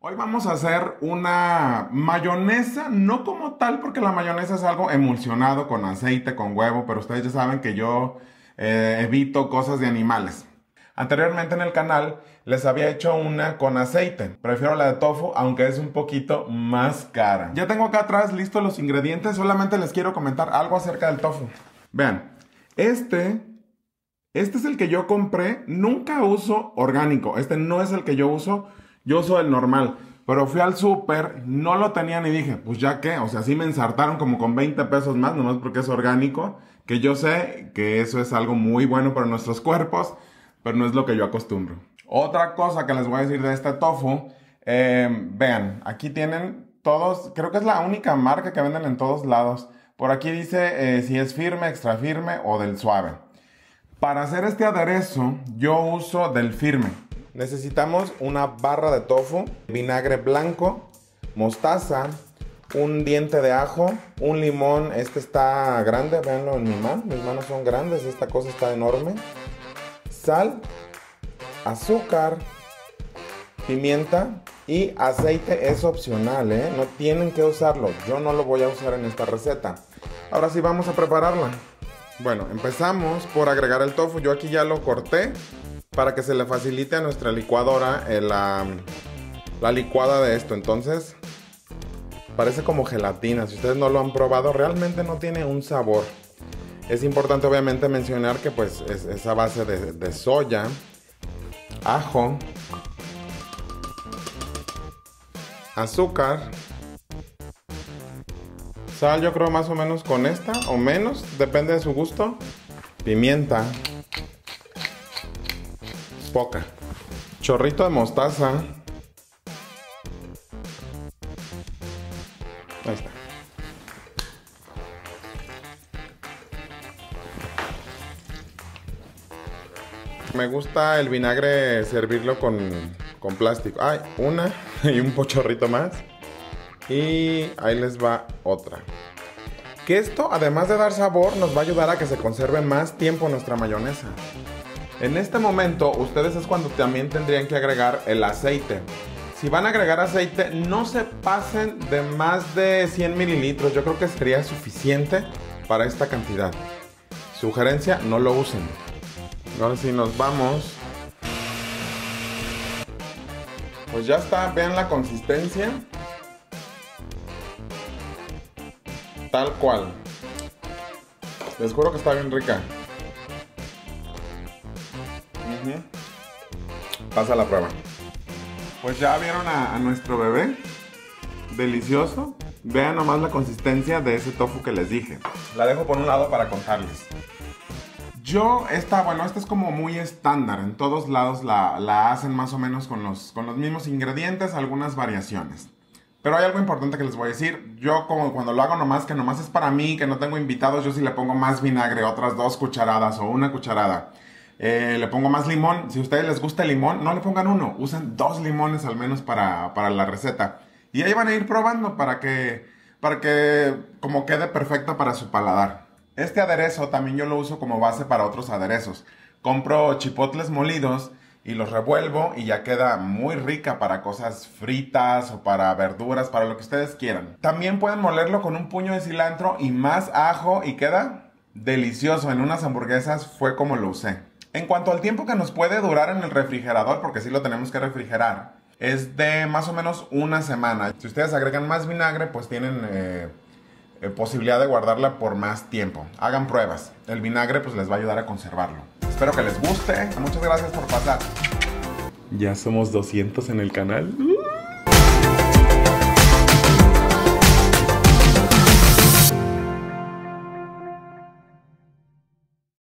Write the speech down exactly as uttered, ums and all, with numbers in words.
Hoy vamos a hacer una mayonesa, no como tal, porque la mayonesa es algo emulsionado con aceite, con huevo, pero ustedes ya saben que yo eh, evito cosas de animales. Anteriormente en el canal les había hecho una con aceite. Prefiero la de tofu, aunque es un poquito más cara. Ya tengo acá atrás listos los ingredientes, solamente les quiero comentar algo acerca del tofu. Vean, este, este es el que yo compré. Nunca uso orgánico, este no es el que yo uso. Yo uso el normal, pero fui al súper, no lo tenían y dije, pues ya qué, o sea, sí me ensartaron como con veinte pesos más, nomás porque es orgánico, que yo sé que eso es algo muy bueno para nuestros cuerpos, pero no es lo que yo acostumbro. Otra cosa que les voy a decir de este tofu, eh, vean, aquí tienen todos, creo que es la única marca que venden en todos lados. Por aquí dice eh, si es firme, extra firme o del suave. Para hacer este aderezo, yo uso del firme. Necesitamos una barra de tofu, vinagre blanco, mostaza, un diente de ajo, un limón, este está grande, véanlo en mi mano, mis manos son grandes, esta cosa está enorme, sal, azúcar, pimienta y aceite es opcional, ¿eh? No tienen que usarlo, yo no lo voy a usar en esta receta. Ahora sí vamos a prepararla. Bueno, empezamos por agregar el tofu, yo aquí ya lo corté para que se le facilite a nuestra licuadora eh, la, la licuada de esto. Entonces parece como gelatina. Si ustedes no lo han probado, realmente no tiene un sabor. Es importante obviamente mencionar que pues es, es a base de, de soya, ajo, azúcar, sal, yo creo más o menos con esta o menos, depende de su gusto, pimienta, poca, chorrito de mostaza, ahí está, me gusta el vinagre servirlo con, con plástico. Ay, una y un pochorrito más y ahí les va otra. Que esto, además de dar sabor, nos va a ayudar a que se conserve más tiempo nuestra mayonesa. En este momento, ustedes es cuando también tendrían que agregar el aceite. Si van a agregar aceite, no se pasen de más de cien mililitros. Yo creo que sería suficiente para esta cantidad. Sugerencia, no lo usen. Ahora sí nos vamos. Pues ya está, vean la consistencia. Tal cual. Les juro que está bien rica. Pasa la prueba. Pues ya vieron a, a nuestro bebé. Delicioso. Vean nomás la consistencia de ese tofu que les dije. La dejo por un lado para contarles. Yo, esta, bueno, esta es como muy estándar. En todos lados la, la hacen más o menos con los, con los mismos ingredientes, algunas variaciones. Pero hay algo importante que les voy a decir. Yo como cuando lo hago nomás, que nomás es para mí, que no tengo invitados, yo sí le pongo más vinagre, otras dos cucharadas o una cucharada. Eh, le pongo más limón. Si a ustedes les gusta el limón, no le pongan uno, usen dos limones al menos para, para la receta. Y ahí van a ir probando para que, para que como quede perfecta para su paladar. Este aderezo también yo lo uso como base para otros aderezos. Compro chipotles molidos y los revuelvo y ya queda muy rica para cosas fritas o para verduras, para lo que ustedes quieran. También pueden molerlo con un puño de cilantro y más ajo y queda delicioso. En unas hamburguesas fue como lo usé. En cuanto al tiempo que nos puede durar en el refrigerador, porque sí lo tenemos que refrigerar, es de más o menos una semana. Si ustedes agregan más vinagre, pues tienen eh, eh, posibilidad de guardarla por más tiempo. Hagan pruebas. El vinagre pues les va a ayudar a conservarlo. Espero que les guste. Muchas gracias por pasar. Ya somos doscientos en el canal.